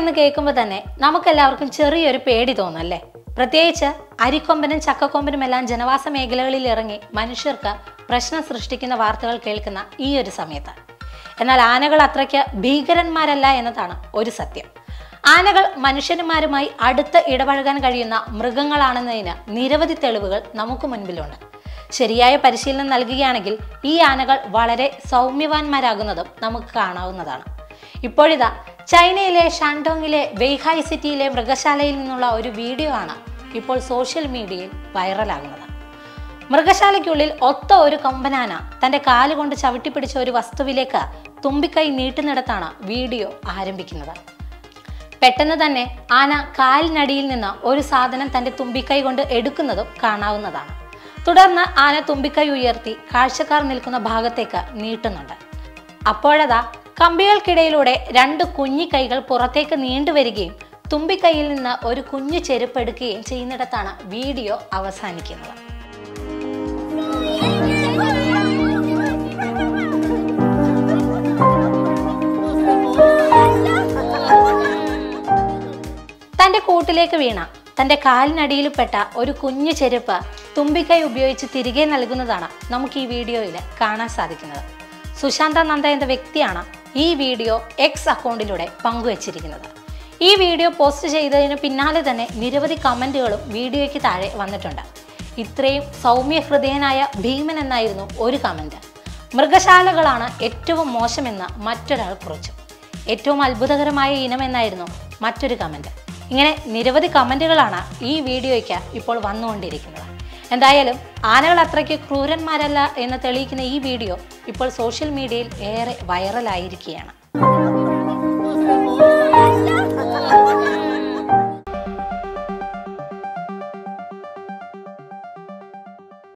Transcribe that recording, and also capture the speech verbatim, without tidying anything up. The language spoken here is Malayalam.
എന്ന് കേൾക്കുമ്പോൾ തന്നെ നമുക്കെല്ലാവർക്കും ചെറിയൊരു പേടി തോന്നല്ലേ? പ്രത്യേകിച്ച് അരിക്കൊമ്പനും ചക്കക്കൊമ്പനും എല്ലാം ജനവാസ മേഖലകളിൽ ഇറങ്ങി മനുഷ്യർക്ക് പ്രശ്നം സൃഷ്ടിക്കുന്ന വാർത്തകൾ കേൾക്കുന്ന ഈ ഒരു സമയത്ത്. എന്നാൽ ആനകൾ അത്രയ്ക്ക് ഭീകരന്മാരല്ല എന്നതാണ് ഒരു സത്യം. ആനകൾ മനുഷ്യന്മാരുമായി അടുത്ത് ഇടപഴകാൻ കഴിയുന്ന മൃഗങ്ങളാണെന്നതിന് നിരവധി തെളിവുകൾ നമുക്ക് മുൻപിലുണ്ട്. ശരിയായ പരിശീലനം നൽകുകയാണെങ്കിൽ ഈ ആനകൾ വളരെ സൗമ്യവാന്മാരാകുന്നതും നമുക്ക് കാണാവുന്നതാണ്. ഇപ്പോഴിതാ ചൈനയിലെ ഷാൻഡോങ്ങിലെ വെയ്ഹായ് സിറ്റിയിലെ മൃഗശാലയിൽ നിന്നുള്ള ഒരു വീഡിയോ ആണ് ഇപ്പോൾ സോഷ്യൽ മീഡിയയിൽ വൈറലാകുന്നത്. മൃഗശാലയ്ക്കുള്ളിൽ ഒത്ത ഒരു കൊമ്പനാന തൻ്റെ കാലുകൊണ്ട് ചവിട്ടിപ്പിടിച്ച ഒരു വസ്തുവിലേക്ക് തുമ്പിക്കൈ നീട്ടുന്നിടത്താണ് വീഡിയോ ആരംഭിക്കുന്നത്. പെട്ടെന്ന് തന്നെ ആന കാലിനടിയിൽ നിന്ന് ഒരു സാധനം തൻ്റെ തുമ്പിക്കൈ കൊണ്ട് എടുക്കുന്നതും കാണാവുന്നതാണ്. തുടർന്ന് ആന തുമ്പിക്കൈ ഉയർത്തി കാഴ്ചക്കാർ നിൽക്കുന്ന ഭാഗത്തേക്ക് നീട്ടുന്നുണ്ട്. അപ്പോഴതാ കമ്പികൾക്കിടയിലൂടെ രണ്ട് കുഞ്ഞിക്കൈകൾ പുറത്തേക്ക് നീണ്ടുവരികയും തുമ്പിക്കൈയിൽ നിന്ന് ഒരു കുഞ്ഞു ചെരുപ്പ് എടുക്കുകയും ചെയ്യുന്നിടത്താണ് വീഡിയോ അവസാനിക്കുന്നത്. തൻ്റെ കൂട്ടിലേക്ക് വീണ തൻ്റെ കാലിനടിയിൽപ്പെട്ട ഒരു കുഞ്ഞു ചെരുപ്പ് തുമ്പിക്കൈ ഉപയോഗിച്ച് തിരികെ നൽകുന്നതാണ് നമുക്ക് ഈ വീഡിയോയിൽ കാണാൻ സാധിക്കുന്നത്. സുശാന്ത നന്ദ എന്ന വ്യക്തിയാണ് ഈ വീഡിയോ എക്സ് അക്കൗണ്ടിലൂടെ പങ്കുവച്ചിരിക്കുന്നത്. ഈ വീഡിയോ പോസ്റ്റ് ചെയ്തതിന് പിന്നാലെ തന്നെ നിരവധി കമൻറ്റുകളും വീഡിയോയ്ക്ക് താഴെ വന്നിട്ടുണ്ട്. ഇത്രയും സൗമ്യ ഹൃദയനായ ഭീമൻ എന്നായിരുന്നു ഒരു കമൻറ്റ്. മൃഗശാലകളാണ് ഏറ്റവും മോശമെന്ന് മറ്റൊരാൾ കുറിച്ചു. ഏറ്റവും അത്ഭുതകരമായ ഇനമെന്നായിരുന്നു മറ്റൊരു കമൻറ്റ്. ഇങ്ങനെ നിരവധി കമൻറ്റുകളാണ് ഈ വീഡിയോയ്ക്ക് ഇപ്പോൾ വന്നുകൊണ്ടിരിക്കുന്നത്. എന്തായാലും ആനകൾ അത്രയ്ക്ക് ക്രൂരന്മാരല്ല എന്ന് തെളിയിക്കുന്ന ഈ വീഡിയോ ഇപ്പോൾ സോഷ്യൽ മീഡിയയിൽ ഏറെ വൈറലായിരിക്കുകയാണ്.